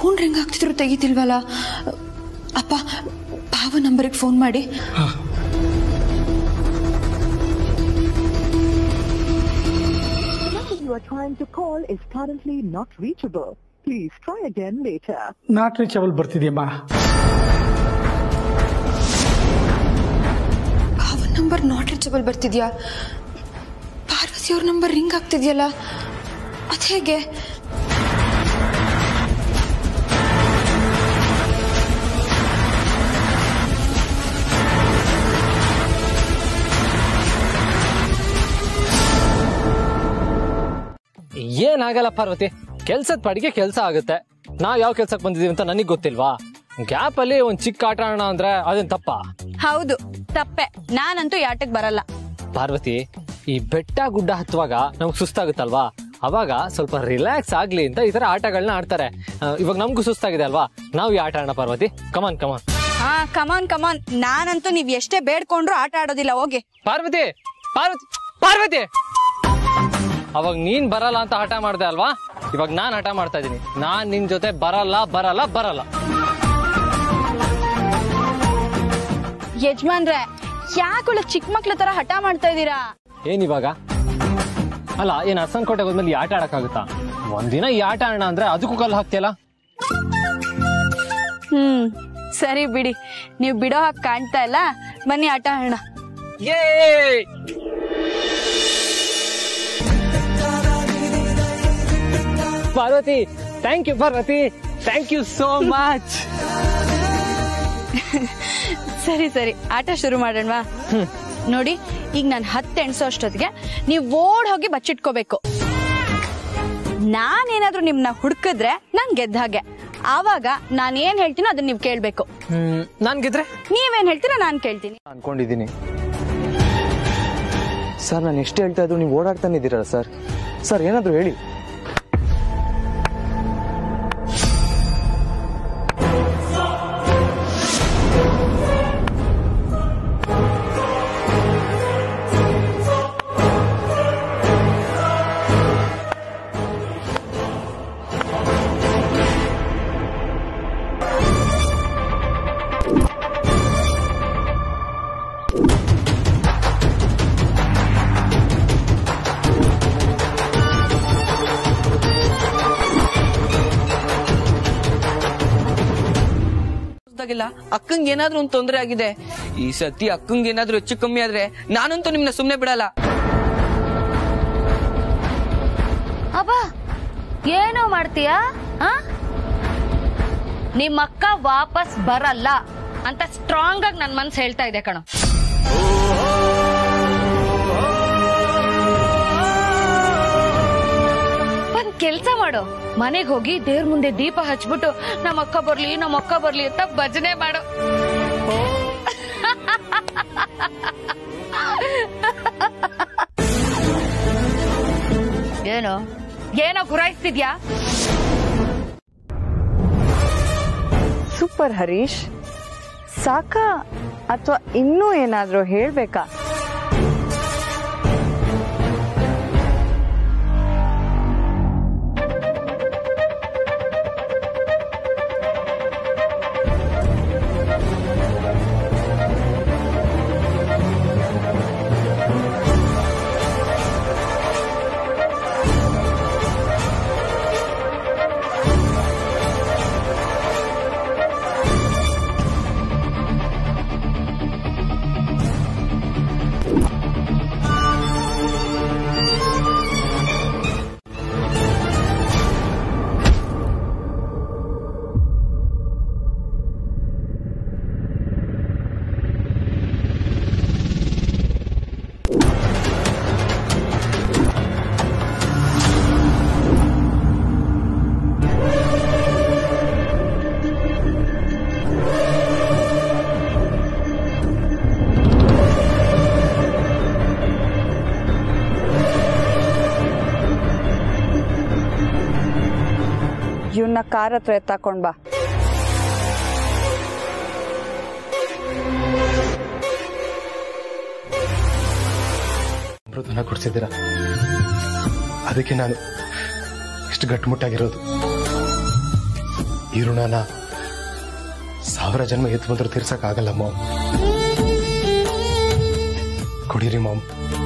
Phone ring ಆಗ್ತಿದ್ರು ತೆಗಿತಿಲ್ವಲ್ಲ. ಅಪ್ಪ ಭಾವ ನಂಬರಿಗೆ ಫೋನ್ ಮಾಡಿ. You are trying to call is currently not reachable. Please try again later. Not reachable ಬರ್ತಿದೆಯಮ್ಮ. ಭಾವ ನಂಬರ್ ನಾಟ್ ರೀಚಬಲ್ ಬರ್ತಿದ್ಯಾ? ಪಾರ್ವತಿ ಅವ್ರ ನಂಬರ್ ರಿಂಗ್ ಆಗ್ತಿದ್ಯಲ್ಲ, ಅದ್ ಹೇಗೆ? ಏನಾಗಲ್ಲ ಪಾರ್ವತಿ, ಕೆಲ್ಸದ ಪಡಿಗೆ ಕೆಲ್ಸ ಆಗುತ್ತೆ. ನಾವ್ ಯಾವ ಕೆಲ್ಸಕ್ಕೆ ಬಂದಿದೀವಿ ಅಂತ ನನಗ್ ಗೊತ್ತಿಲ್ವಾ? ಗ್ಯಾಪ್ ಅಲ್ಲಿ ಒಂದ್ ಚಿಕ್ಕ ಆಟ ಆಡೋಣ ಅಂದ್ರೆ ಅದೇನ್ ತಪ್ಪ? ಹೌದು ತಪ್ಪೆ. ನಾನಂತೂ ಈ ಆಟಕ್ಕೆ ಬರಲ್ಲ. ಪಾರ್ವತಿ, ಈ ಬೆಟ್ಟ ಗುಡ್ಡ ಹತ್ತುವಾಗ ನಮ್ಗ್ ಸುಸ್ತಾಗುತ್ತಲ್ವಾ, ಅವಾಗ ಸ್ವಲ್ಪ ರಿಲ್ಯಾಕ್ಸ್ ಆಗ್ಲಿ ಅಂತ ಈ ತರ ಆಟಗಳನ್ನ ಆಡ್ತಾರೆ. ಇವಾಗ ನಮ್ಗೂ ಸುಸ್ತಾಗಿದೆ ಅಲ್ವಾ, ನಾವು ಈ ಆಟ ಆಡೋಣ ಪಾರ್ವತಿ. ಕಮಾನ್ ಕಮಾನ್. ಹಾ ಕಮಾನ್ ಕಮಾನ್. ನಾನಂತೂ ನೀವ್ ಎಷ್ಟೇ ಬೇಡ್ಕೊಂಡ್ರು ಆಟ ಆಡೋದಿಲ್ಲ. ಹೋಗಿ. ಪಾರ್ವತಿ ಪಾರ್ವತಿ ಪಾರ್ವತಿ, ಅವಾಗ ನೀನ್ ಬರಲ್ಲ ಅಂತ ಹಠ ಮಾಡ್ದೆ ಅಲ್ವಾ, ಇವಾಗ ನಾನ್ ಹಠ ಮಾಡ್ತಾ ಇದೀನಿ. ನಾನ್ ನಿನ್ ಜೊತೆ ಬರಲ್ಲ ಬರಲ್ಲ ಬರಲ್ಲ. ಯಜಮಾನ್ರೆ, ಯಾಕುಳ ಚಿಕ್ಕ ಮಕ್ಳ ತರ ಹಠ ಮಾಡ್ತಾ ಇದೀರಾ? ಏನಿವಾಗ? ಅಲ್ಲ, ಏನ್ ಅರ್ಸನ್ಕೋಟೆಗೆ ಹೋದ್ಮೇಲೆ ಈ ಆಟ ಆಡಕ್ಕಾಗುತ್ತಾ? ಒಂದಿನ ಈ ಆಟ ಆಡೋಣ ಅಂದ್ರೆ ಅದಕ್ಕೂ ಕಲ್ಲು ಹಾಕ್ತಿಯಲ್ಲ. ಸರಿ ಬಿಡಿ, ನೀವ್ ಬಿಡೋ ಹಾಗೆ ಕಾಣ್ತಾ ಇಲ್ಲ. ಬನ್ನಿ ಆಟ ಆಡೋಣ. Parvathi, thank you Parvathi, thank you so much. ಸರಿ ಸರಿ, ಆಟ ಶುರು ಮಾಡೋಣವಾ? ನೋಡಿ, ಈಗ ನಾನು 10 ಎಣ್ಸೋ ಅಷ್ಟೊತ್ತಿಗೆ ನೀವ್ ಓಡ್ ಹೋಗಿ ಬಚ್ಚಿಟ್ಕೋಬೇಕು. ನಾನೇನಾದ್ರೂ ನಿಮ್ನ ಹುಡ್ಕಿದ್ರೆ ನಾನ್ ಗೆದ್ದ ಹಾಗೆ. ಆವಾಗ ನಾನ್ ಏನ್ ಹೇಳ್ತೀನೋ ಅದನ್ನ ನೀವ್ ಕೇಳ್ಬೇಕು. ನಾನ್ ಗೆದ್ರೆ ನೀವೇನ್ ಹೇಳ್ತೀರಾ ನಾನ್ ಕೇಳ್ತೀನಿ ಅನ್ಕೊಂಡಿದೀನಿ. ಸರ್, ನಾನು ಎಷ್ಟು ಹೇಳ್ತಾ ಇದ್ರು ನೀವು ಓಡಾಡ್ತಾನೆ ಇದ್ದೀರಲ್ಲ ಸರ್. ಸರ್, ಏನಾದ್ರು ಹೇಳಿ. ಅಕ್ಕಂಗೆ ಏನಾದ್ರೂ ಒಂದು ತೊಂದರೆ ಆಗಿದೆ. ಈ ಸತಿ ಅಕ್ಕಂಗೆ ಏನಾದ್ರೂ ಹೆಚ್ಚು ಕಮ್ಮಿ ಆದ್ರೆ ನಾನಂತೂ ನಿಮ್ನ ಸುಮ್ನೆ ಬಿಡಲ್ಲ. ಅಬ್ಬಾ, ಏನೋ ಮಾಡ್ತೀಯಾ? ನಿಮ್ಮಕ್ಕ ವಾಪಸ್ ಬರಲ್ಲ ಅಂತ ಸ್ಟ್ರಾಂಗ್ ಆಗಿ ನನ್ ಮನ್ಸು ಹೇಳ್ತಾ ಇದೆ ಕಣೋ. ಒಂದ್ ಕೆಲ್ಸ ಮಾಡು, ಮನೆಗ್ ಹೋಗಿ ದೇವ್ರ ಮುಂದೆ ದೀಪ ಹಚ್ಬಿಟ್ಟು ನಮ್ಮ ಅಕ್ಕ ಬರ್ಲಿ ಅಂತ ಭಜನೆ ಮಾಡು. ಏನೋ ಗುರಾಯಿಸ್ತಿದ್ಯಾ? ಸೂಪರ್ ಹರೀಶ್, ಸಾಕಾ ಅಥವಾ ಇನ್ನೂ ಏನಾದ್ರೂ ಹೇಳ್ಬೇಕಾ? ಇವನ್ನ ಕಾರ್ ಹತ್ರ ಎತ್ತಾಕೊಂಡ್ ಬಾ. ಅಮೃತನ ಕೊಡ್ಸಿದ್ದೀರಾ, ಅದಕ್ಕೆ ನಾನು ಇಷ್ಟು ಗಟ್ಟುಮುಟ್ಟಾಗಿರೋದು. ಈ ಋಣನ 1000 ಜನ್ಮ ಎತ್ತು ಬಂದ್ರೆ ತೀರ್ಸಕ್ ಆಗಲ್ಲ ಮಾಮ್. ಕೊಡಿರಿ ಮಾಮ್.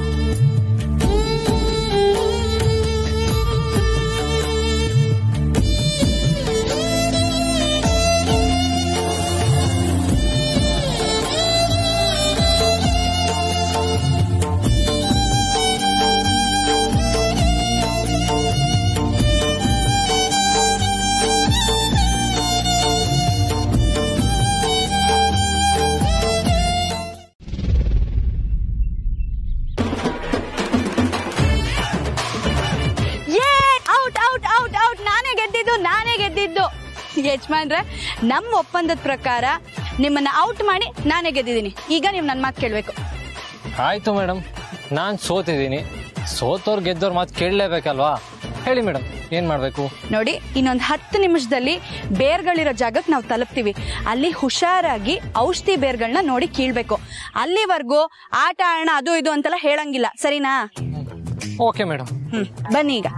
ಯಜಮಾನ್ರೆ, ನಮ್ಮ ಒಪ್ಪಂದದ ಪ್ರಕಾರ ನಿಮ್ಮನ್ನ ಔಟ್ ಮಾಡಿ ನಾನೇ ಗೆದ್ದಿದ್ದೀನಿ. ಈಗ ನೀವು ನನ್ನ ಮಾತು ಕೇಳಬೇಕು. ಆಯ್ತು ಮೇಡಮ್, ನಾನ್ ಸೋತಿದ್ದೀನಿ. ಸೋತವ್ರು ಗೆದ್ದವ್ರ ಮಾತು ಕೇಳಲೇಬೇಕಲ್ವಾ? ಹೇಳಿ ಮೇಡಮ್, ಏನ್ ಮಾಡ್ಬೇಕು? ನೋಡಿ, ಇನ್ನೊಂದು 10 ನಿಮಿಷದಲ್ಲಿ ಬೇರ್ಗಳಿರೋ ಜಾಗಕ್ಕೆ ನಾವು ತಲುಪ್ತೀವಿ. ಅಲ್ಲಿ ಹುಷಾರಾಗಿ ಔಷಧಿ ಬೇರ್ಗಳನ್ನ ನೋಡಿ ಕೀಳ್ಬೇಕು. ಅಲ್ಲಿವರೆಗೂ ಆಟ ಆಡೋಣ ಅದು ಇದು ಅಂತೆಲ್ಲ ಹೇಳಂಗಿಲ್ಲ, ಸರಿನಾ? Okay madam. ಬನ್ನಿ ಈಗ.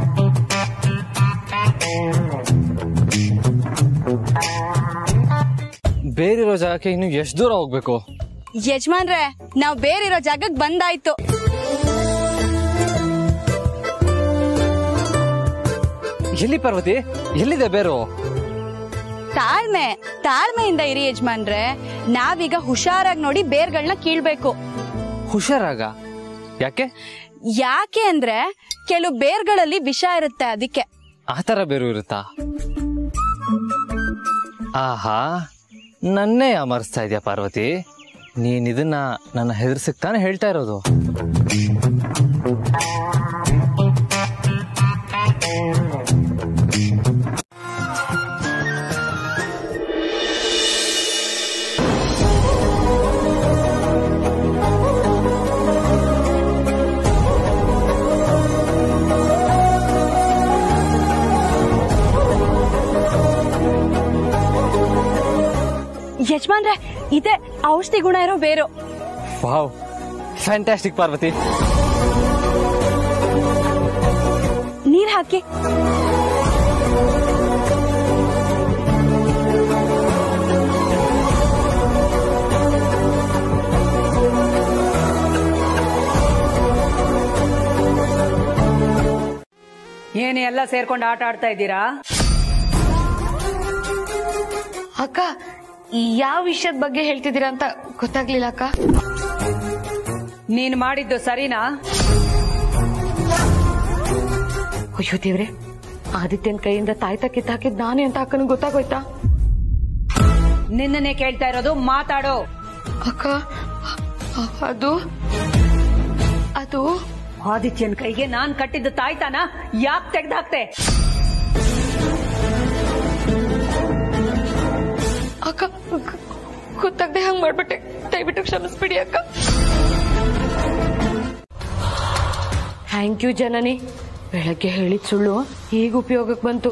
ಬೇರಿರೋ ಜಾಗಕ್ಕೆ ಇನ್ನು ಎಷ್ಟು ದೂರ ಹೋಗ್ಬೇಕು? ಯಜಮಾನ್ರೆ, ನಾವು ಬೇರಿರೋ ಜಾಗಕ್ಕೆ ಬಂದಾಯ್ತು. ಎಲ್ಲಿ ಪಾರ್ವತಿ? ಎಲ್ಲಿದೆ ಬೇರು? ತಾಳ್ಮೆಯಿಂದ ಇರಿ ಯಜಮಾನ್ರೆ. ನಾವೀಗ ಹುಷಾರಾಗಿ ನೋಡಿ ಬೇರ್ಗಳನ್ನ ಕೀಳ್ಬೇಕು. ಹುಷಾರಾಗ? ಯಾಕೆ ಅಂದ್ರೆ ಕೆಲವು ಬೇರ್ಗಳಲ್ಲಿ ವಿಷ ಇರುತ್ತೆ, ಅದಕ್ಕೆ. ಆತರ ಬೇರು ಇರುತ್ತಾ? ಆಹಾ, ನನ್ನೇ ಅಮರ್ಸ್ತಾ ಇದೆಯಾ ಪಾರ್ವತಿ? ನೀನ್ ಇದನ್ನ ನನ್ನ ಹೆದರ್ಸಕ್ ತಾನೇ ಹೇಳ್ತಾ ಇರೋದು. ಯಜಮಾನ್ರೆ, ಇದೆ ಔಷಧಿ ಗುಣ ಇರೋ ಬೇರು. Wow, fantastic Parvathi. ನೀರ್ ಹಾಕಿ. ಏನೇ ಎಲ್ಲ ಸೇರ್ಕೊಂಡು ಆಟ ಆಡ್ತಾ ಇದ್ದೀರಾ? ಅಕ್ಕ, ಯಾವ ವಿಷಯದ ಬಗ್ಗೆ ಹೇಳ್ತಿದ್ದೀರಾ ಅಂತ ಗೊತ್ತಾಗ್ಲಿಲ್ಲ ಅಕ್ಕ. ನೀನ್ ಮಾಡಿದ್ದು ಸರಿನಾ? ಅಯ್ಯೋ ದೇವ್ರೆ, ಆದಿತ್ಯನ್ ಕೈಯಿಂದ ತಾಯ್ತ ಕಿತ್ತಾಕಿದ್ ನಾನೇ ಅಂತ ಅಕ್ಕನಿಗೆ ಗೊತ್ತಾಗೋಯ್ತಾ? ನಿನ್ನನ್ನೇ ಕೇಳ್ತಾ ಇರೋದು, ಮಾತಾಡೋ. ಅಕ್ಕ, ಅದು ಆದಿತ್ಯನ್ ಕೈಗೆ ನಾನ್ ಕಟ್ಟಿದ್ದು ತಾಯ್ತಾನ ಯಾಕೆ ತೆಗ್ದಾಕ್ತೆ? ಅಕ್ಕ, ಗೊತ್ತಾಗದೆ ಹಂಗ್ ಮಾಡ್ಬಿಟ್ಟೆ, ದಯವಿಟ್ಟು ಕ್ಷಮಿಸ್ಬಿಡಿ ಅಕ್ಕ. Thank you Janani. ಬೆಳಗ್ಗೆ ಹೇಳಿದ್ ಸುಳ್ಳು ಈಗ ಉಪಯೋಗಕ್ಕೆ ಬಂತು.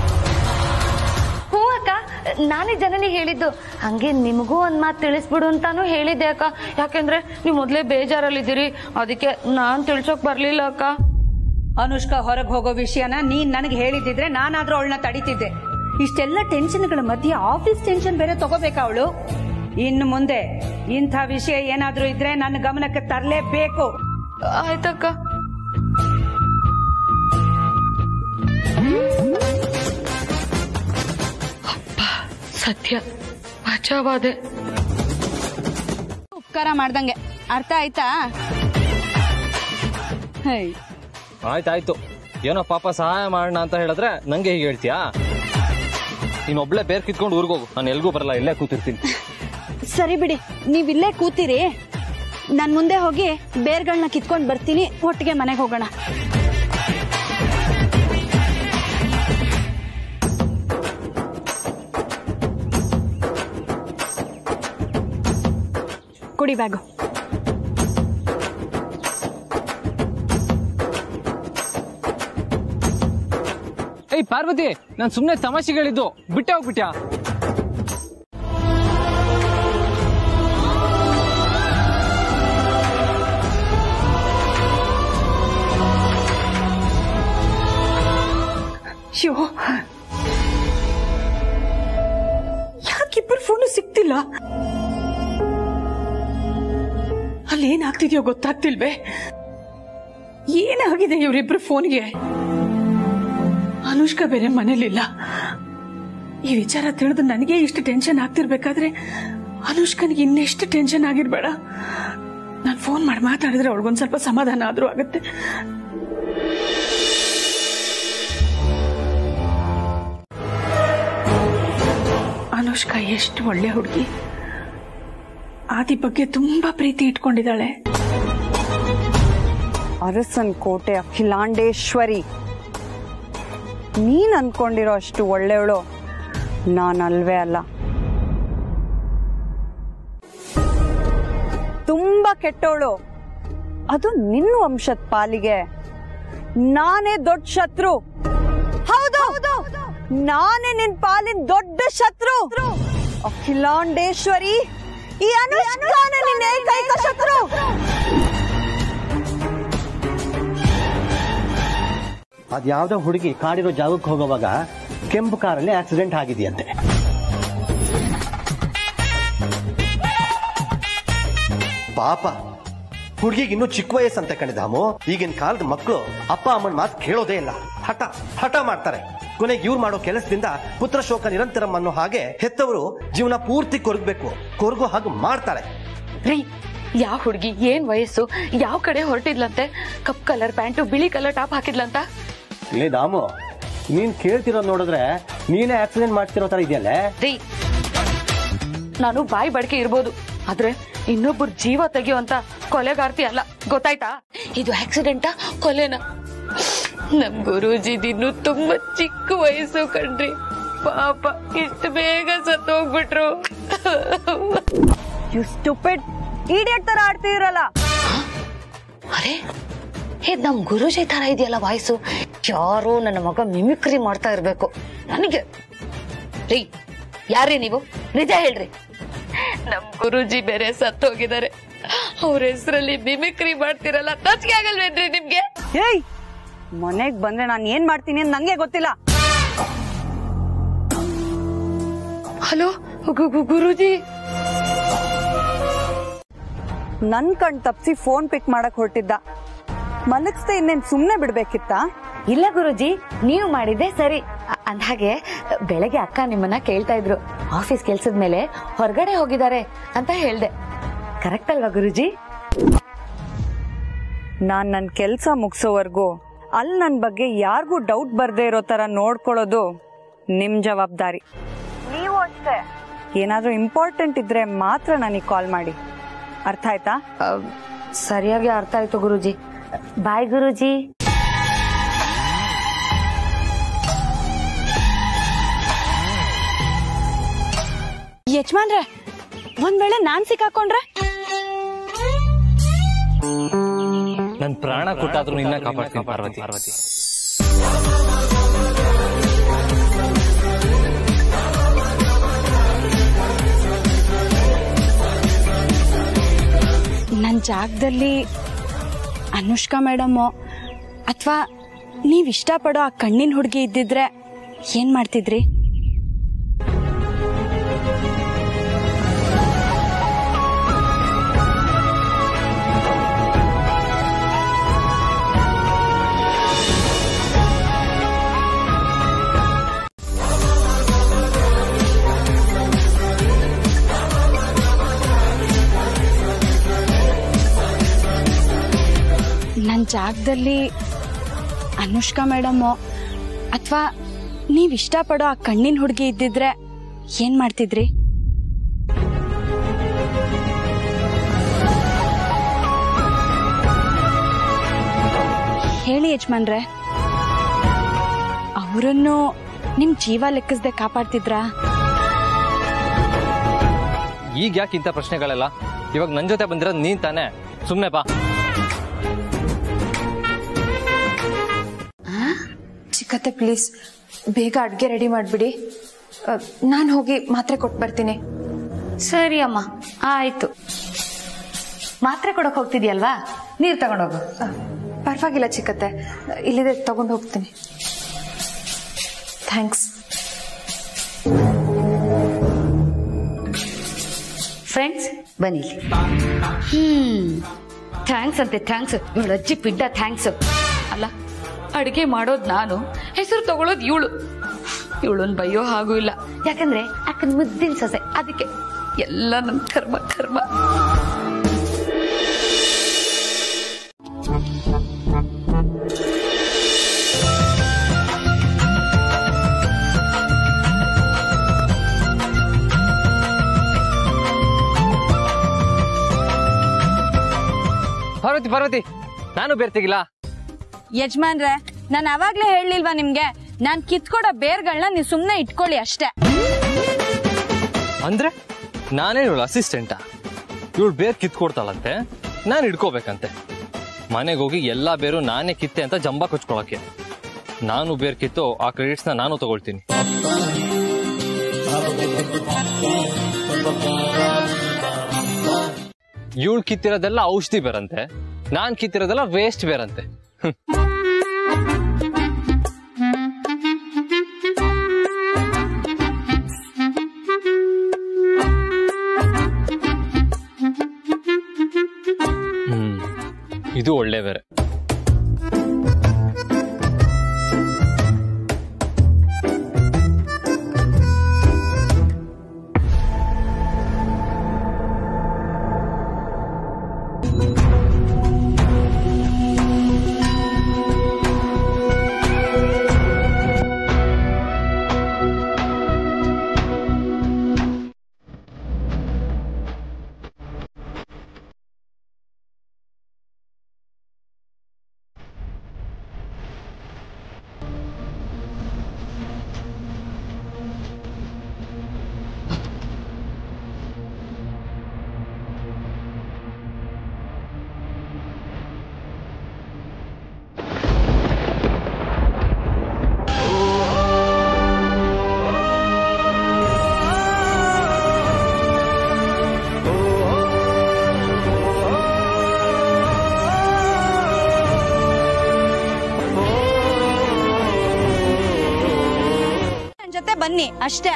ಹ್ಞೂ ಅಕ್ಕ, ನಾನೇ ಜನನಿ ಹೇಳಿದ್ದು. ಹಂಗೆ ನಿಮಗೂ ಒಂದ್ ಮಾತು ತಿಳಿಸ್ಬಿಡು ಅಂತಾನು ಹೇಳಿದ್ದೆ ಅಕ್ಕ. ಯಾಕೆಂದ್ರೆ ನೀವು ಮೊದ್ಲೇ ಬೇಜಾರಲ್ಲಿದ್ದೀರಿ, ಅದಕ್ಕೆ ನಾನ್ ತಿಳ್ಸೋಕ್ ಬರ್ಲಿಲ್ಲ ಅಕ್ಕ. ಅನುಷ್ಕಾ ಹೊರಗೆ ಹೋಗೋ ವಿಷಯನ ನೀನ್ ನನಗೆ ಹೇಳಿದಿದ್ರೆ ನಾನಾದ್ರೂ ಅವಳನ್ನ ತಡಿತಿದ್ದೆ. ಇಷ್ಟೆಲ್ಲ ಟೆನ್ಷನ್ಗಳ ಮಧ್ಯೆ ಆಫೀಸ್ ಟೆನ್ಷನ್ ಬೇರೆ ತಗೋಬೇಕಾ ಅವಳು? ಇನ್ನು ಮುಂದೆ ಇಂಥ ವಿಷಯ ಏನಾದ್ರೂ ಇದ್ರೆ ನನ್ನ ಗಮನಕ್ಕೆ ತರಲೇಬೇಕು. ಆಯ್ತಕ್ಕ. ಅಪ್ಪ, ಸತ್ಯ ಬಚಾವಾದೆ. ಉಪಕಾರ ಮಾಡ್ದಂಗೆ, ಅರ್ಥ ಆಯ್ತಾ? ಆಯ್ತಾಯ್ತು. ಏನೋ ಪಾಪ ಸಹಾಯ ಮಾಡೋಣ ಅಂತ ಹೇಳಿದ್ರೆ ನಂಗೆ ಹೀಗೆ ಹೇಳ್ತೀಯಾ? ನೀನೊಬ್ಳೆ ಬೇರ್ ಕಿತ್ಕೊಂಡು ಊರ್ಗೋಗು, ನಾನು ಎಲ್ಗೂ ಬರಲ್ಲ, ಇಲ್ಲೇ ಕೂತಿರ್ತೀನಿ. ಸರಿ ಬಿಡಿ, ನೀವಿಲ್ಲೇ ಕೂತಿರಿ. ನಾನ್ ಮುಂದೆ ಹೋಗಿ ಬೇರ್ಗಳನ್ನ ಕಿತ್ಕೊಂಡ್ ಬರ್ತೀನಿ, ಒಟ್ಟಿಗೆ ಮನೆಗೆ ಹೋಗೋಣ. ಕುಡಿ ಬ್ಯಾಗು. ಏಯ್ ಪಾರ್ವತಿ, ನಾನ್ ಸುಮ್ನೆ ತಮಾಷೆಗಳಿದ್ದು, ಬಿಟ್ಟೆ ಹೋಗ್ಬಿಟ್ಯಾ? ಗೊತ್ತಿಲ್ಲ. ಅಲ್ಲಿ ಏನಾಗ್ತಿದ್ಯೋ ಗೊತ್ತಾಗ್ತಿಲ್ವೇ? ಏನಾಗಿದೆ ಇವರಿಬ್ರು ಫೋನ್ಗೆ? ಅನುಷ್ಕಾ ಬೇರೆ ಮನೇಲಿಲ್ಲ. ಈ ವಿಚಾರ ತಿಳಿದು ನನಗೆ ಇಷ್ಟು ಟೆನ್ಷನ್ ಆಗ್ತಿರ್ಬೇಕಾದ್ರೆ ಅನುಷ್ಕನಿಗೆ ಇನ್ನೆಷ್ಟು ಟೆನ್ಷನ್ ಆಗಿರ್ಬೇಡ. ನಾನು ಫೋನ್ ಮಾಡಿ ಮಾತಾಡಿದ್ರೆ ಅವಳಿಗೊಂದ್ ಸ್ವಲ್ಪ ಸಮಾಧಾನ ಆದ್ರೂ ಆಗುತ್ತೆ. ಅನುಷ್ಕಾ ಎಷ್ಟು ಒಳ್ಳೆ ಹುಡುಗಿ. ಆದಿ ಬಗ್ಗೆ ತುಂಬಾ ಪ್ರೀತಿ ಇಟ್ಕೊಂಡಿದ್ದಾಳೆ. ಅರಸನ್ ಕೋಟೆ ಅಖಿಲಾಂಡೇಶ್ವರಿ, ನೀನ್ ಅನ್ಕೊಂಡಿರೋ ಅಷ್ಟು ಒಳ್ಳೆಯವಳು ನಾನಲ್ವೇ ಅಲ್ಲ. ತುಂಬಾ ಕೆಟ್ಟವಳು. ಅದು ನಿನ್ನ ವಂಶದ ಪಾಲಿಗೆ ನಾನೇ ದೊಡ್ಡ ಶತ್ರು. ಹೌದು, ನಾನೇ ನಿನ್ ಪಾಲಿನ ದೊಡ್ಡ ಶತ್ರು. ಅಖಿಲಾಂಡೇಶ್ವರಿ, ಈ ಅನುಷ್ಕಾನ ನಿನ್ನ ಏಕೈಕ ಶತ್ರು. ಅದ್ಯಾವ್ದೋ ಹುಡುಗಿ ಕಾಡಿರೋ ಜಾಗಕ್ಕೆ ಹೋಗುವಾಗ ಕೆಂಪು ಕಾರಲ್ಲಿ ಆಕ್ಸಿಡೆಂಟ್ ಆಗಿದೆಯಂತೆ. ಪಾಪ ಹುಡುಗಿಗೆ ಇನ್ನೂ ಚಿಕ್ಕ ವಯಸ್ಸಂತೆ ಕಣಿದಾಮು. ಈಗಿನ ಕಾಲದ ಮಕ್ಕಳು ಅಪ್ಪ ಅಮ್ಮನ ಮಾತು ಕೇಳೋದೇ ಇಲ್ಲ. ಹಠ ಮಾಡ್ತಾರೆ. ಕೊನೆಗೆ ಇವ್ರು ಮಾಡೋ ಕೆಲಸದಿಂದ ಪುತ್ರ ಶೋಕ ನಿರಂತರಂ ಅನ್ನೋ ಹಾಗೆ ಹೆತ್ತವರು ಜೀವನ ಪೂರ್ತಿ ಕೊರಗೋ ಹಾಗೆ ಮಾಡ್ತಾರೆ. ರೀ, ಯಾವ ಹುಡುಗಿ, ಏನ್ ವಯಸ್ಸು, ಯಾವ ಕಡೆ ಹೊರಟಿದ್ಲಂತೆ? ಕಪ್ ಕಲರ್ ಪ್ಯಾಂಟು, ಬಿಳಿ ಕಲರ್ ಟಾಪ್ ಹಾಕಿದ್ಲಂತ. ಲೇ ದಾಮು, ನೀನ್ ಕೇಳ್ತಿರೋ ನೋಡಿದ್ರೆ ನೀನೇ ಆಕ್ಸಿಡೆಂಟ್ ಮಾಡ್ತಿರೋ ತರ ಇದೆಯಲ್ಲೇ. ರೀ, ನಾನು ಬಾಯಿ ಬಡಕೆ ಇರ್ಬೋದು, ಆದ್ರೆ ಇನ್ನೊಬ್ಬರು ಜೀವ ತೆಗಿಯುವಂತ ಕೊಲೆಗಾರ್ತಿ ಅಲ್ಲ, ಗೊತ್ತಾಯ್ತಾ? ಇದು ಆಕ್ಸಿಡೆಂಟಾ ಕೊಲೆನಾ? ನಮ್ ಗುರೂಜಿದಿನ್ನು ತುಂಬಾ ಚಿಕ್ಕ ವಯಸ್ಸು ಕಣ್ರಿ. ಪಾಪ ಇಷ್ಟು ಬೇಗ ಸತ್ತೋಗ್ಬಿಟ್ರು. ಯು ಸ್ಟುಪಿಡ್ ಇಡಿಯಟ್ ತರ ಆಡ್ತಿರಲ್ಲ. ಅರೆ, ಇದು ನಮ್ ಗುರೂಜಿ ತರ ಇದೆಯಲ್ಲ ವಾಯ್ಸು. ಯಾರೋ ನನ್ನ ಮಗ ಮಿಮಿಕ್ರಿ ಮಾಡ್ತಾ ಇರ್ಬೇಕು ನನಗೆ. ರೀ, ಯಾರೇ ನೀವು? ನಿಜ ಹೇಳ್ರಿ. ನಮ್ ಗುರೂಜಿ ಬೇರೆ ಸತ್ತೋಗಿದ್ದಾರೆ. ಅವ್ರ ಹೆಸರಲ್ಲಿ ಮಿಮಿಕ್ರಿ ಮಾಡ್ತಿರಲ್ಲ, ನಾಚಿಕೆ ಆಗಲ್ವೇನ್ರಿ ನಿಮ್ಗೆ? ಏಯ್, ಮನೆಗ್ ಬಂದ್ರೆ ನಾನು ಏನ್ ಮಾಡ್ತೀನಿ ಅಂತ ನಂಗೆ ಗೊತ್ತಿಲ್ಲ. ಹಲೋ ಗುರೂಜಿ. ನನ್ ಕಣ್ ತಪ್ಸಿ ಫೋನ್ ಪಿಕ್ ಮಾಡಕ್ ಹೊರಟಿದ್ದ. ಮಲಗಿಸ್ದೆ ಇನ್ನೇನ್ ಸುಮ್ನೆ ಬಿಡ್ಬೇಕಿತ್ತ? ಇಲ್ಲ ಗುರೂಜಿ, ನೀವು ಮಾಡಿದ್ದೆ ಸರಿ. ಅಂದ್ಹಾಗೆ ಬೆಳಗ್ಗೆ ಅಕ್ಕ ನಿಮ್ಮನ್ನ ಕೇಳ್ತಾ ಇದ್ರು, ಆಫೀಸ್ ಕೆಲ್ಸದ ಮೇಲೆ ಹೊರಗಡೆ ಹೋಗಿದ್ದಾರೆ ಅಂತ ಹೇಳ್ದೆ. ಕರೆಕ್ಟ್ ಅಲ್ವಾ ಗುರೂಜಿ? ನಾನ್ ನನ್ ಕೆಲ್ಸ ಮುಗಿಸೋವರೆಗೂ ಅಲ್ಲಿ ನನ್ ಬಗ್ಗೆ ಯಾರಿಗೂ ಡೌಟ್ ಬರ್ದೇ ಇರೋ ತರ ನೋಡ್ಕೊಳ್ಳೋದು ನಿಮ್ ಜವಾಬ್ದಾರಿ. ನೀವು ಅಷ್ಟೇ, ಏನಾದ್ರೂ ಇಂಪಾರ್ಟೆಂಟ್ ಇದ್ರೆ ಮಾತ್ರ ನನಗೆ ಕಾಲ್ ಮಾಡಿ. ಅರ್ಥ ಆಯ್ತಾ? ಸರಿಯಾಗಿ ಅರ್ಥ ಆಯ್ತು ಗುರೂಜಿ. ಬಾಯ್ ಗುರೂಜಿ. ಯಜಮಾನ್ರೆ, ಒಂದ್ ವೇಳೆ ನಾನ್ ಸಿಕ್ಕಾಕೊಂಡ್ರೆ? ನನ್ ಪ್ರಾಣ ಕೊಟ್ಟಾದ್ರೂ ನಿನ್ನ ಕಾಪಾಡ್ತೀನಿ ಪಾರ್ವತಿ. ನನ್ ಜಾಗದಲ್ಲಿ ಅನುಷ್ಕಾ ಮೇಡಮು ಅಥವಾ ನೀವ್ ಇಷ್ಟಪಡೋ ಆ ಕಣ್ಣಿನ ಹುಡುಗಿ ಇದ್ದಿದ್ರೆ ಏನ್ ಮಾಡ್ತಿದ್ರಿ? ನನ್ ಜಾಗದಲ್ಲಿ ಅನುಷ್ಕಾ ಮೇಡಮು ಅಥವಾ ನೀವ್ ಇಷ್ಟಪಡೋ ಆ ಕಣ್ಣಿನ ಹುಡುಗಿ ಇದ್ದಿದ್ರೆ ಏನ್ ಮಾಡ್ತಿದ್ರಿ? ಹೇಳಿ ಯಜಮಾನ್ರೆ, ಅವರನ್ನು ನಿಮ್ ಜೀವ ಲೆಕ್ಕಿಸದೆ ಕಾಪಾಡ್ತಿದ್ರಾ? ಈಗ ಯಾಕೆ ಇಂಥ ಪ್ರಶ್ನೆಗಳೆಲ್ಲ? ಇವಾಗ ನನ್ ಜೊತೆ ಬಂದಿರೋದು ನೀನ್ ತಾನೆ, ಸುಮ್ನೆ ಬಾ. ಚಿಕ್ಕತ್ತೆ ಪ್ಲೀಸ್ ಬೇಗ ಅಡ್ಗೆ ರೆಡಿ ಮಾಡ್ಬಿಡಿ. ನಾನು ಹೋಗಿ ಮಾತ್ರೆ ಕೊಟ್ಟು ಬರ್ತೀನಿ. ಸರಿ ಅಮ್ಮ, ಆಯ್ತು. ಮಾತ್ರೆ ಕೊಡಕ್ ಹೋಗ್ತಿದ್ಯಲ್ವಾ, ನೀರ್ ತಗೊಂಡೋಗು. ಪರವಾಗಿಲ್ಲ ಚಿಕ್ಕತ್ತೆ, ಇಲ್ಲಿದೆ ತಗೊಂಡು ಹೋಗ್ತೀನಿ. ಥ್ಯಾಂಕ್ಸ್. ಫ್ರೆಂಡ್ಸ್ ಬನ್ನಿ. ಥ್ಯಾಂಕ್ಸ್ ಅಂತೆ ಥ್ಯಾಂಕ್ಸ್. ಇವಳು ಅಜ್ಜಿ ಪಿಡ್ಡ ಥ್ಯಾಂಕ್ಸ್. ಅಲ್ಲ, ಅಡುಗೆ ಮಾಡೋದ್ ನಾನು, ಹೆಸರು ತಗೊಳ್ಳೋದು ಇವಳನ್ ಬಯ್ಯೋ ಹಾಗೂ ಇಲ್ಲ. ಯಾಕಂದ್ರೆ ಅಕ್ಕನ ಮುದ್ದಿನ ಸೊಸೆ, ಅದಕ್ಕೆ ಎಲ್ಲ ನನ್ ಕರ್ಮ ಕರ್ಮ. ಪಾರ್ವತಿ, ನಾನು ಬೇರ್ತಿಗಿಲ್ಲ. ಯಜಮಾನ್ರೆ, ನಾನು ಅವಾಗ್ಲೇ ಹೇಳಿಲ್ವಾ ನಿಮ್ಗೆ, ನಾನ್ ಕಿತ್ಕೊಡೋ ಬೇರ್ಗಳನ್ನ ನೀವು ಸುಮ್ನೆ ಇಟ್ಕೊಳ್ಳಿ ಅಷ್ಟೇ. ಅಂದ್ರೆ ನಾನೇ ಇವಳು ಅಸಿಸ್ಟೆಂಟಾ? ಇವಳು ಬೇರ್ ಕಿತ್ಕೊಡ್ತಾಳಂತೆ, ನಾನು ಇಟ್ಕೋಬೇಕಂತೆ. ಮನೆಗೆ ಹೋಗಿ ಎಲ್ಲಾ ಬೇರು ನಾನೇ ಕಿತ್ತೆ ಅಂತ ಜಂಬ ಕೊಚ್ಕೊಳಕ್ಕೆ. ನಾನು ಬೇರ್ ಕಿತ್ತು ಆ ಕ್ರೆಡಿಟ್ಸ್ನ ನಾನು ತಗೊಳ್ತೀನಿ. ಇವಳು ಕಿತ್ತಿರೋದೆಲ್ಲ ಔಷಧಿ ಬೇರಂತೆ, ನಾನ್ ಕಿತ್ತಿರೋದೆಲ್ಲ ವೇಸ್ಟ್ ಬೇರಂತೆ. ಇದು ಒಳ್ಳೆ ಬೇರೆ. ಬನ್ನಿ ಅಷ್ಟೇ.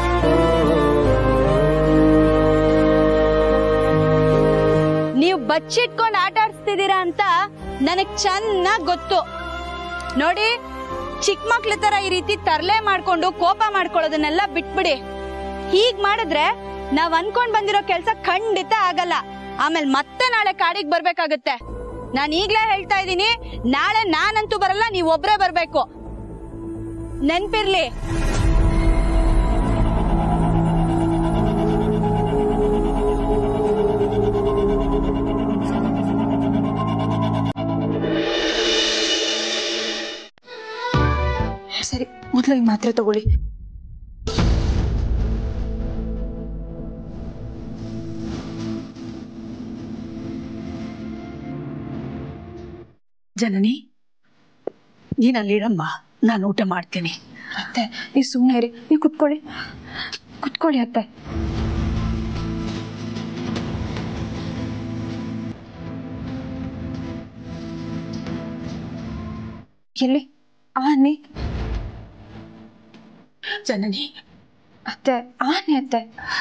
ನೀವು ಬಚ್ಚಿಟ್ಕೊಂಡು ಆಟ ಆಡಿಸ್ತಿದ್ದೀರಾ ಅಂತ ನನಗ್ ಚೆನ್ನಾಗ್ ಗೊತ್ತು. ನೋಡಿ, ಚಿಕ್ಕ ಮಕ್ಳ ತರ ಈ ರೀತಿ ತರಲೆ ಮಾಡ್ಕೊಂಡು ಕೋಪ ಮಾಡ್ಕೊಳ್ಳೋದನ್ನೆಲ್ಲ ಬಿಟ್ಬಿಡಿ. ಹೀಗ್ ಮಾಡಿದ್ರೆ ನಾವ್ ಅನ್ಕೊಂಡ್ ಬಂದಿರೋ ಕೆಲ್ಸ ಖಂಡಿತ ಆಗಲ್ಲ. ಆಮೇಲೆ ಮತ್ತೆ ನಾಳೆ ಕಾಡಿಗೆ ಬರ್ಬೇಕಾಗತ್ತೆ. ನಾನ್ ಈಗ್ಲೇ ಹೇಳ್ತಾ ಇದ್ದೀನಿ, ನಾಳೆ ನಾನಂತೂ ಬರಲ್ಲ, ನೀವ್ ಒಬ್ರೇ ಬರ್ಬೇಕು. ನೆನ್ಪಿರ್ಲಿ. ಸರಿ, ಮೊದಲು ಈ ಮಾತ್ರೆ ತಗೊಳ್ಳಿ. ಜನನಿ, ನೀನ್ ಅಲ್ಲಿರಮ್ಮ, ನಾನು ಊಟ ಮಾಡ್ತೀನಿ. ಅತ್ತೆ, ನೀವು ಸುಮ್ಮನೆ ಇರಿ. ನೀವು ಕುತ್ಕೊಳ್ಳಿ ಅತ್ತೆ. ಎಲ್ಲಿ ಆನೆ? ಜನನಿ ಅತ್ತೆ, ಆನೆ ಅತ್ತೆ.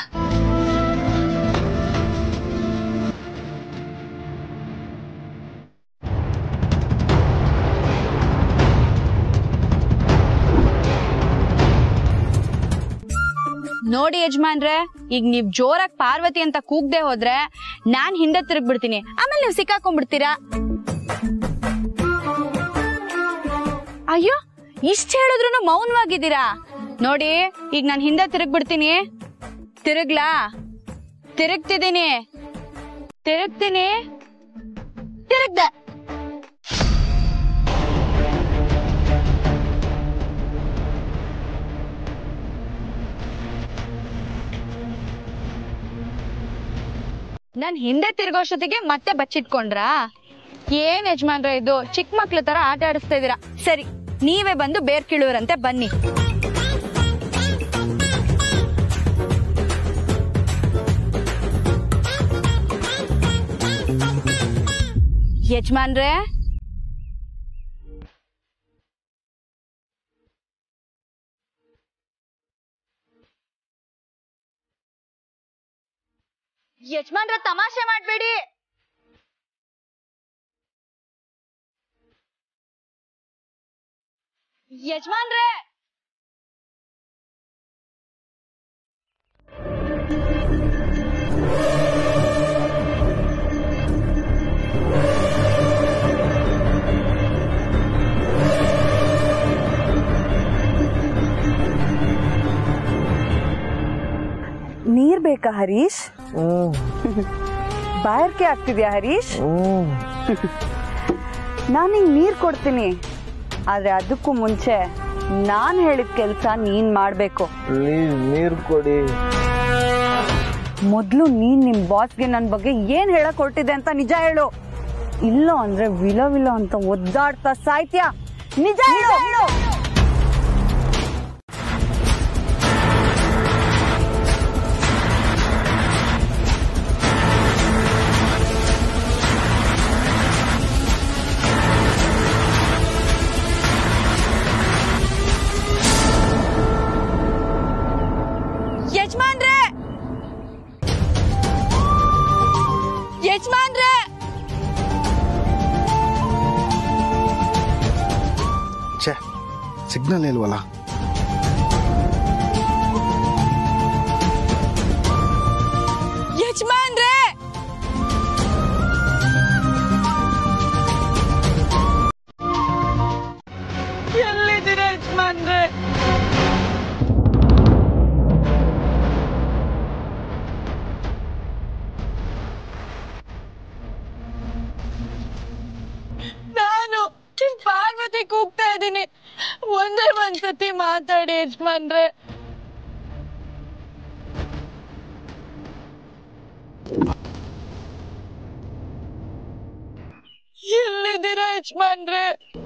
ನೋಡಿ ಯಜಮಾನ್ರೆ, ಈಗ ನೀವ್ ಜೋರಾಗಿ ಪಾರ್ವತಿ ಅಂತ ಕೂಗ್ದೆ ಹೋದ್ರೆ ನಾನ್ ಹಿಂದೆ ತಿರುಗ್ಬಿಡ್ತೀನಿ. ಆಮೇಲೆ ನೀವ್ ಸಿಕ್ಕಾಕೊಂಡ್ಬಿಡ್ತೀರಾ. ಅಯ್ಯೋ, ಇಷ್ಟ ಹೇಳಿದ್ರು ಮೌನವಾಗಿದ್ದೀರಾ. ನೋಡಿ, ಈಗ ನಾನ್ ಹಿಂದೆ ತಿರುಗ್ಬಿಡ್ತೀನಿ. ತಿರುಗ್ಲಾ? ತಿರುಗ್ತಿದ್ದೀನಿ. ತಿರುಗ್ದೆ. ನಾನ್ ಹಿಂದೆ ತಿರ್ಗೋಷ್ಟೊತ್ತಿಗೆ ಮತ್ತೆ ಬಚ್ಚಿಟ್ಕೊಂಡ್ರಾ? ಏನ್ ಯಜಮಾನ್ರ ಇದು, ಚಿಕ್ಕ ಮಕ್ಳ ತರ ಆಟ ಆಡಿಸ್ತಾ ಇದೀರಾ. ಸರಿ, ನೀವೇ ಬಂದು ಬೇರ್ ಕೀಳುವರಂತೆ, ಬನ್ನಿ. ಯಜಮಾನ್ರೆ, ಯಜಮಾನ್ರ ತಮಾಷೆ ಮಾಡ್ಬೇಡಿ. ಯಜಮಾನ್ರೆ ನೀರ್ ಬೇಕಾ ಹರೀಶ್? ಬಾಯಾರಿಕೆ ಆಗ್ತಿದ್ಯಾ ಹರೀಶ್? ನಾನು ನಿಂಗೆ ನೀರ್ ಕೊಡ್ತೀನಿ, ಆದ್ರೆ ಅದಕ್ಕೂ ಮುಂಚೆ ನಾನ್ ಹೇಳಿದ ಕೆಲ್ಸ ನೀನ್ ಮಾಡ್ಬೇಕು. ನೀರ್ ಕೊಡಿ. ಮೊದ್ಲು ನೀನ್ ನಿಮ್ ಬಾಸ್ಗೆ ನನ್ ಬಗ್ಗೆ ಏನ್ ಹೇಳಕ್ ಹೊರಟಿದೆ ಅಂತ ನಿಜ ಹೇಳು. ಇಲ್ಲ ಅಂದ್ರೆ ವಿಲ ವಿಲ ಅಂತ ಒದ್ದಾಡ್ತಾ ಸಾಯ್ತ್ಯಾ. ನಿಜ ಹೇಳು. ಯಜಮಾನ್ರೆ ಯಜಮಾನ್ರೆ ಛೇ, ಸಿಗ್ನಲ್ ಇಲ್ವಲ್ಲ. ಯಜಮಾನ್ರೆ ಎಲ್ಲಿದ್ದೀರ ಯಜಮಾನ್ರೆ? ನಾನು ಪಾರ್ವತಿ ಕೂಗ್ತಾ ಇದ್ದೀನಿ, ಒಂದೇ ಒಂದ್ಸತಿ ಮಾತಾಡಿ ಯಜಮಾನ್ರೆ. ಎಲ್ಲಿದ್ದೀರ ಯಜಮಾನ್ರೆ?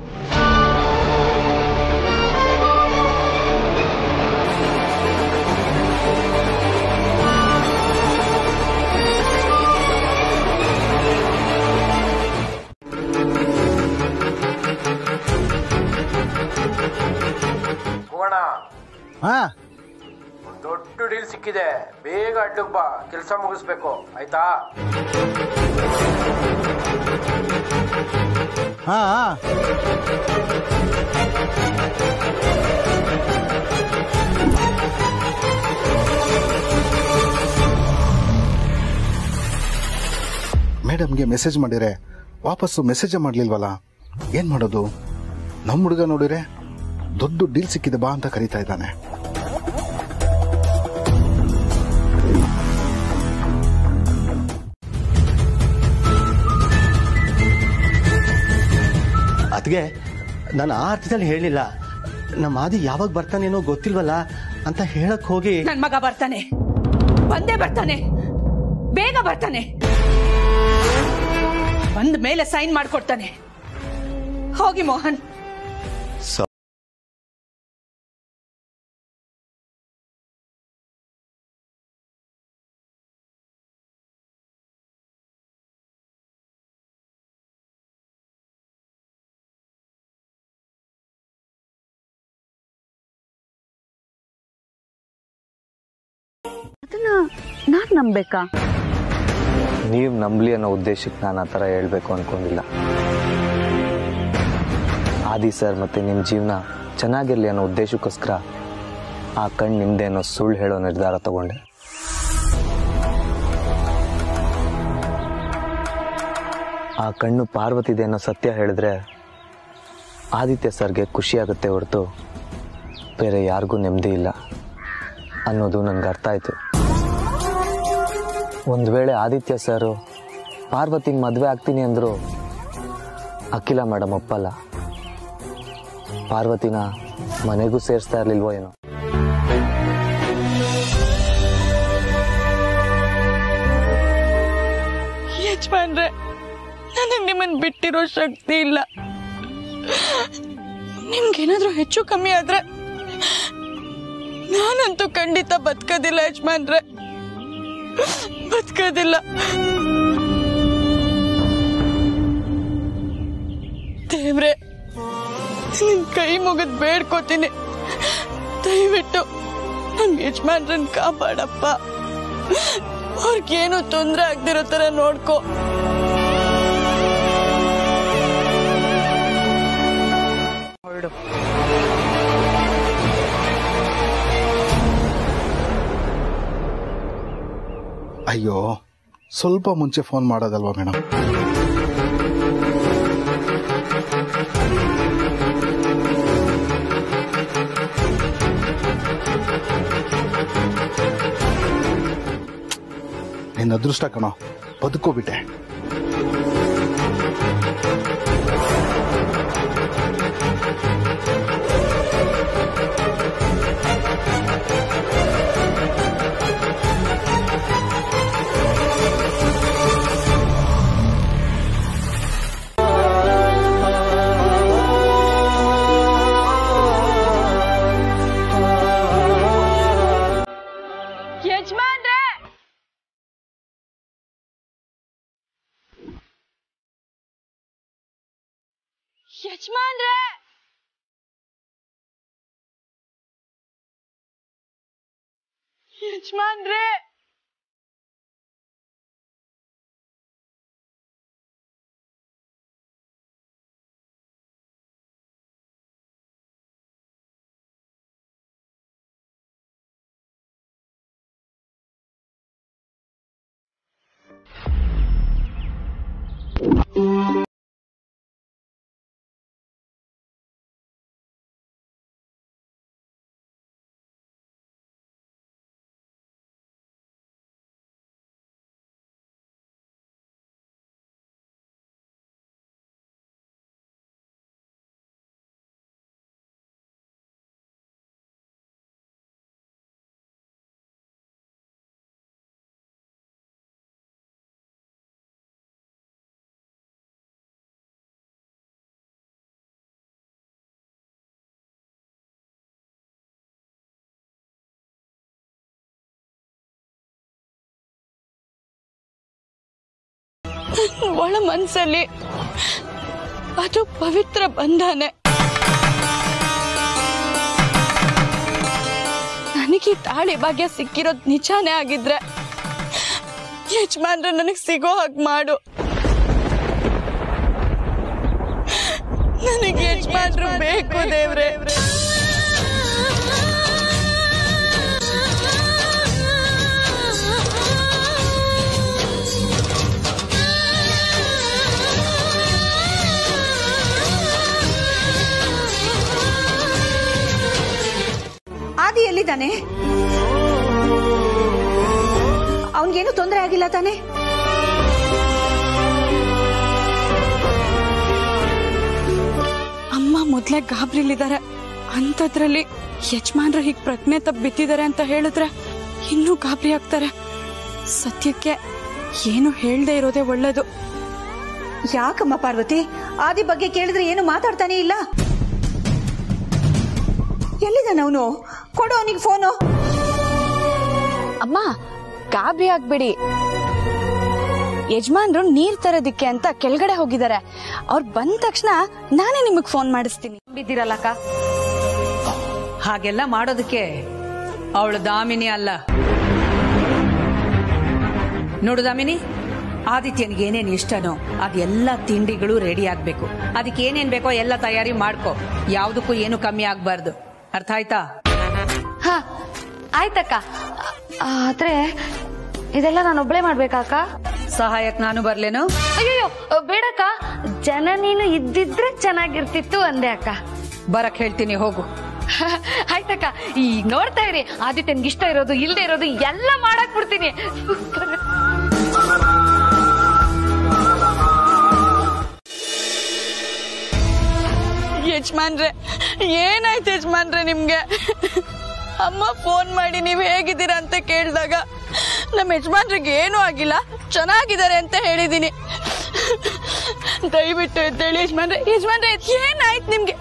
ದೊಡ್ಡ ಡೀಲ್ ಸಿಕ್ಕಿದೆ, ಬೇಗ ಅಡ್ಡಕ್ಕೆ ಬಾ, ಕೆಲಸ ಮುಗಿಸ್ಬೇಕು ಆಯ್ತಾ? ಮೇಡಮ್ಗೆ ಮೆಸೇಜ್ ಮಾಡಿದ್ರೆ ವಾಪಸ್ಸು ಮೆಸೇಜ್ ಮಾಡ್ಲಿಲ್ವಲ್ಲ, ಏನ್ ಮಾಡೋದು? ನಮ್ಮ ಹುಡುಗ ನೋಡಿದ್ರೆ ದೊಡ್ಡ ಡೀಲ್ ಸಿಕ್ಕಿದೆ ಬಾ ಅಂತ ಕರೀತಾ ಇದ್ದಾನೆ. ಅದ್ಗೆ ನಾನು ಆ ಅರ್ಥದಲ್ಲಿ ಹೇಳಿಲ್ಲ. ನಮ್ಮ ಆದಿ ಯಾವಾಗ ಬರ್ತಾನೇನೋ ಗೊತ್ತಿಲ್ವಲ್ಲ ಅಂತ ಹೇಳಕ್ ಹೋಗಿ. ನನ್ ಮಗ ಬರ್ತಾನೆ, ಬಂದೇ ಬರ್ತಾನೆ, ಬೇಗ ಬರ್ತಾನೆ, ಬಂದ ಮೇಲೆ ಸೈನ್ ಮಾಡ್ಕೊಡ್ತಾನೆ. ಹೋಗಿ ಮೋಹನ್. ಅದನ್ನ ನಾನ್ ನಂಬೇಕಾ? ನೀವ್ ನಂಬ್ಲಿ ಅನ್ನೋ ಉದ್ದೇಶಕ್ಕೆ ನಾನು ಆ ಥರ ಹೇಳ್ಬೇಕು ಅನ್ಕೊಂಡಿಲ್ಲ. ಆದಿ ಸರ್ ಮತ್ತೆ ನಿಮ್ ಜೀವನ ಚೆನ್ನಾಗಿರ್ಲಿ ಅನ್ನೋ ಉದ್ದೇಶಕ್ಕೋಸ್ಕರ ಆ ಕಣ್ಣು ನಿಮ್ದೆ ಅನ್ನೋ ಸುಳ್ಳು ಹೇಳೋ ನಿರ್ಧಾರ ತಗೊಂಡೆ. ಆ ಕಣ್ಣು ಪಾರ್ವತಿದೆ ಅನ್ನೋ ಸತ್ಯ ಹೇಳಿದ್ರೆ ಆದಿತ್ಯ ಸರ್ಗೆ ಖುಷಿ ಆಗುತ್ತೆ ಹೊರತು ಬೇರೆ ಯಾರಿಗೂ ನೆಮ್ಮದಿ ಇಲ್ಲ ಅನ್ನೋದು ನನ್ಗೆ ಅರ್ಥ ಆಯ್ತು. ಒಂದು ವೇಳೆ ಆದಿತ್ಯ ಸರ್ ಪಾರ್ವತಿಗೆ ಮದುವೆ ಆಗ್ತೀನಿ ಅಂದ್ರು ಅಖಿಲ ಮೇಡಮ್ ಒಪ್ಪಲ್ಲ. ಪಾರ್ವತಿನ ಮನೆಗೂ ಸೇರಿಸ್ತಾ ಇರ್ಲಿಲ್ವೋ ಏನೋ. ಯಜಮಾನ್ರೆ, ನನಗೆ ನಿಮ್ಮನ್ನು ಬಿಟ್ಟಿರೋ ಶಕ್ತಿ ಇಲ್ಲ. ನಿಮ್ಗೇನಾದ್ರೂ ಹೆಚ್ಚು ಕಮ್ಮಿ ಆದ್ರೆ ನಾನಂತೂ ಖಂಡಿತ ಬದುಕೋದಿಲ್ಲ ಯಜಮಾನ್ರೆ, ಬದುಕೋದಿಲ್ಲ. ದೇವ್ರೆ, ನಿನ್ ಕೈ ಮುಗಿದ್ ಬೇಡ್ಕೋತೀನಿ, ದಯವಿಟ್ಟು ನನ್ ಯಜಮಾನ್ರನ್ ಕಾಪಾಡಪ್ಪ. ಅವ್ರಿಗೇನು ತೊಂದ್ರೆ ಆಗ್ದಿರೋ ತರ ನೋಡ್ಕೋ. ಹೊರಡು. ಅಯ್ಯೋ, ಸ್ವಲ್ಪ ಮುಂಚೆ ಫೋನ್ ಮಾಡೋದಲ್ವಾ ಮೇಡಮ್? ನಿನ್ನ ಅದೃಷ್ಟ ಕಣೋ, ಬದುಕೋಬಿಟ್ಟೆ. ಯಜಮಾನ್ರೆ, ಯಜಮಾನ್ರೆ, ಒಳ ಮನ್ಸಲ್ಲಿ ಅದು ಪವಿತ್ರ ಬಂಧನೆ. ನನಗೆ ತಾಳಿ ಭಾಗ್ಯ ಸಿಕ್ಕಿರೋದ್ ನಿಜಾನೇ ಆಗಿದ್ರೆ ಯಜಮಾನ್ರೆ ನನಗ್ ಸಿಗೋ ಹಾಗೆ ಮಾಡು. ನನಗೆ ಯಜಮಾನ್ರು ಬೇಕು ದೇವ್ರೆ. ಆದಿ ಎಲ್ಲಿದ್ದಾನೆ? ಅವನಿಗೇನು ತೊಂದರೆ ಆಗಿಲ್ಲ ತಾನೆ? ಅಮ್ಮ ಮೊದ್ಲೇ ಗಾಬ್ರಿಲಿದ್ದಾರೆ, ಅಂತದ್ರಲ್ಲಿ ಯಜಮಾನ್ರು ಹೀಗ್ ಪ್ರಜ್ಞೆ ತಪ್ಪು ಬಿತ್ತಿದ್ದಾರೆ ಅಂತ ಹೇಳಿದ್ರೆ ಇನ್ನೂ ಗಾಬರಿ ಆಗ್ತಾರೆ. ಸದ್ಯಕ್ಕೆ ಏನು ಹೇಳ್ದೆ ಇರೋದೇ ಒಳ್ಳೇದು. ಯಾಕಮ್ಮ ಪಾರ್ವತಿ, ಆದಿ ಬಗ್ಗೆ ಕೇಳಿದ್ರೆ ಏನು ಮಾತಾಡ್ತಾನೆ ಇಲ್ಲ? ಎಲ್ಲಿದ್ದಾನ ಅವನು? ಕೊಡು ಅವನಿಗೆ ಫೋನು. ಅಮ್ಮ ಗಾಬರಿ ಆಗ್ಬೇಡಿ, ಯಜಮಾನ್ರು ನೀರ್ ತರೋದಿಕ್ಕೆ ಅಂತ ಕೆಳಗಡೆ ಹೋಗಿದ್ದಾರೆ. ಅವ್ರು ಬಂದ ತಕ್ಷಣ ನಾನೇ ನಿಮಗ್ ಫೋನ್ ಮಾಡಿಸ್ತೀನಿ. ಬಿದ್ದಿರಲ್ಲಕ್ಕ, ಹಾಗೆಲ್ಲ ಮಾಡೋದಕ್ಕೆ ಅವಳು ದಾಮಿನಿ ಅಲ್ಲ. ನೋಡು ದಾಮಿನಿ, ಆದಿತ್ಯನಿಗೆ ಏನೇನ್ ಇಷ್ಟನೋ ಅದೆಲ್ಲ ತಿಂಡಿಗಳು ರೆಡಿ ಆಗ್ಬೇಕು. ಅದಕ್ಕೆ ಏನೇನ್ ಬೇಕೋ ಎಲ್ಲ ತಯಾರಿ ಮಾಡ್ಕೋ. ಯಾವ್ದಕ್ಕೂ ಏನು ಕಮ್ಮಿ ಆಗ್ಬಾರ್ದು, ಅರ್ಥ ಆಯ್ತಾ? ಹಾ ಆಯ್ತಕ್ಕ. ಆದ್ರೆ ಇದೆಲ್ಲ ನಾನು ಒಬ್ಳೆ ಮಾಡ್ಬೇಕಾಕ? ಸಹಾಯಕ್ ನಾನು ಬರ್ಲೇನು? ಅಯ್ಯೋ ಬೇಡಕ್ಕ, ಜನ ನೀನು ಇದ್ದಿದ್ರೆ ಚೆನ್ನಾಗಿರ್ತಿತ್ತು ಅಂದೆ ಅಕ್ಕ. ಬರಕ್ ಹೇಳ್ತೀನಿ, ಹೋಗು. ಆಯ್ತಕ್ಕ, ಈಗ ನೋಡ್ತಾ ಇರಿ, ಆದಿತ್ಯನ್ಗೆ ಇಷ್ಟ ಇರೋದು ಇಲ್ದೇ ಇರೋದು ಎಲ್ಲ ಮಾಡಕ್ ಬಿಡ್ತೀನಿ. ಯಜಮಾನ್ರೆ, ಏನಾಯ್ತು ಯಜಮಾನ್ರೆ ನಿಮ್ಗೆ? ಅಮ್ಮ ಫೋನ್ ಮಾಡಿ ನೀವ್ ಹೇಗಿದ್ದೀರಾ ಅಂತ ಕೇಳಿದಾಗ ನಮ್ಮ ಯಜಮಾನ್ರಿಗೆ ಏನೂ ಆಗಿಲ್ಲ, ಚೆನ್ನಾಗಿದ್ದಾರೆ ಅಂತ ಹೇಳಿದೀನಿ. ದಯವಿಟ್ಟು ಎದ್ದೇಳಿ ಯಜಮಾನ್ರೆ. ಯಜಮಾನ್ರೆ ಏನಾಯ್ತು ನಿಮ್ಗೆ?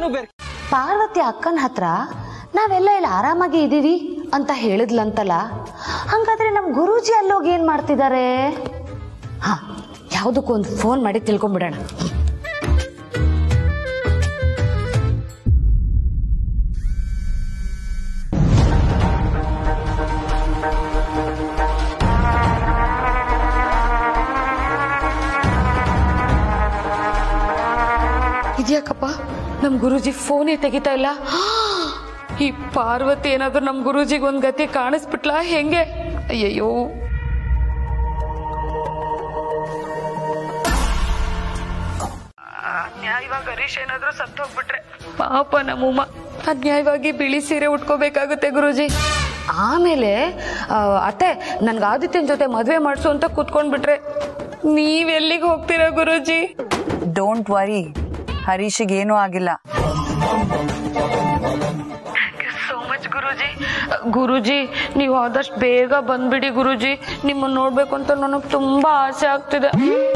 ನಾನು ಬೇರೆ. ಪಾರ್ವತಿ ಅಕ್ಕನ ಹತ್ರ ನಾವೆಲ್ಲ ಇಲ್ಲಿ ಆರಾಮಾಗಿ ಇದೀವಿ ಅಂತ ಹೇಳಿದ್ಲಂತಲ್ಲ, ಹಂಗಾದ್ರೆ ನಮ್ ಗುರೂಜಿ ಅಲ್ಲೋಗಿ ಏನ್ ಮಾಡ್ತಿದ್ದಾರೆ? ಹಾ, ಯಾವ್ದಕ್ಕೂ ಒಂದು ಫೋನ್ ಮಾಡಿ ತಿಳ್ಕೊಂಡ್ಬಿಡೋಣ. ಇದ್ಯಾಕಪ್ಪ ನಮ್ ಗುರೂಜಿ ಫೋನೇ ತೆಗಿತಾ ಇಲ್ಲ? ಈ ಪಾರ್ವತಿ ಏನಾದ್ರೂ ನಮ್ ಗುರೂಜಿಗೆ ಒಂದ್ ಗತಿ ಕಾಣಿಸ್ಬಿಟ್ಲಾ ಹೆಂಗೆ? ಅಯ್ಯಯ್ಯೋ. ಅನ್ಯಾಯವಾಗಿ ಹರೀಶ್ ಏನಾದ್ರೂ ಸತ್ತು ಹೋಗ್ಬಿಟ್ರೆ ಪಾಪ ನಮ್ಮಮ್ಮ ಅನ್ಯಾಯವಾಗಿ ಬಿಳಿ ಸೀರೆ ಉಟ್ಕೋಬೇಕಾಗುತ್ತೆ ಗುರೂಜಿ. ಆಮೇಲೆ ಅತ್ತೆ ನನ್ಗೆ ಆದಿತ್ಯನ ಜೊತೆ ಮದ್ವೆ ಮಾಡ್ಸು ಅಂತ ಕುತ್ಕೊಂಡ್ಬಿಟ್ರೆ ನೀವೆಲ್ಲಿಗೆ ಹೋಗ್ತೀರಾ ಗುರೂಜಿ? ಡೋಂಟ್ ವರಿ, ಹರೀಶಿಗೆ ಏನೂ ಆಗಿಲ್ಲ. ಗುರೂಜಿ ನೀವು ಆದಷ್ಟು ಬೇಗ ಬಂದ್ಬಿಡಿ ಗುರೂಜಿ. ನಿಮ್ಮನ್ನ ನೋಡ್ಬೇಕು ಅಂತ ನನಗೆ ತುಂಬಾ ಆಸೆ ಆಗ್ತಿದೆ.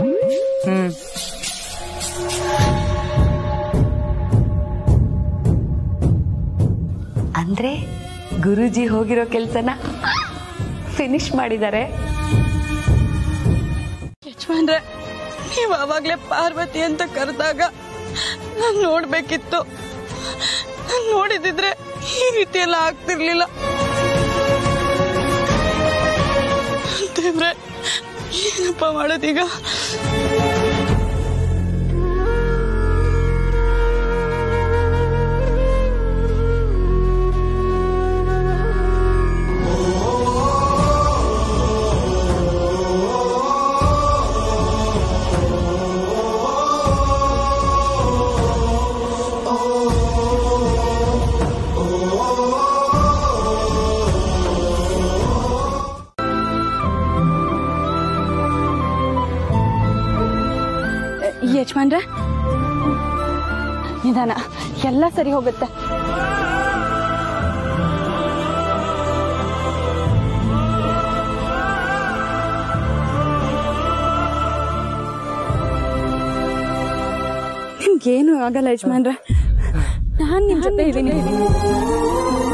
ಅಂದ್ರೆ ಗುರೂಜಿ ಹೋಗಿರೋ ಕೆಲ್ಸನ ಫಿನಿಶ್ ಮಾಡಿದ್ದಾರೆ. ಯಜಮಾನ್ರೆ, ನೀವ್ ಅವಾಗ್ಲೇ ಪಾರ್ವತಿ ಅಂತ ಕರೆದಾಗ ನಾನ್ ನೋಡ್ಬೇಕಿತ್ತು. ನಾನ್ ನೋಡಿದಿದ್ರೆ ಈ ರೀತಿ ಎಲ್ಲ ಆಗ್ತಿರ್ಲಿಲ್ಲ. ದೇವ್ರೆ, ಏನಪ್ಪ ಮಾಡೋದೀಗ? ಯಜಮಾನ್ರೆ, ನಿಧಾನ, ಎಲ್ಲ ಸರಿ ಹೋಗುತ್ತೆ. ನಿಮ್ಗೇನು ಆಗಲ್ಲ ಯಜಮಾನ್ರೆ, ನಾನ್ ನಿಮ್ ಜೊತೆ ಇದ್ದೀನಿ.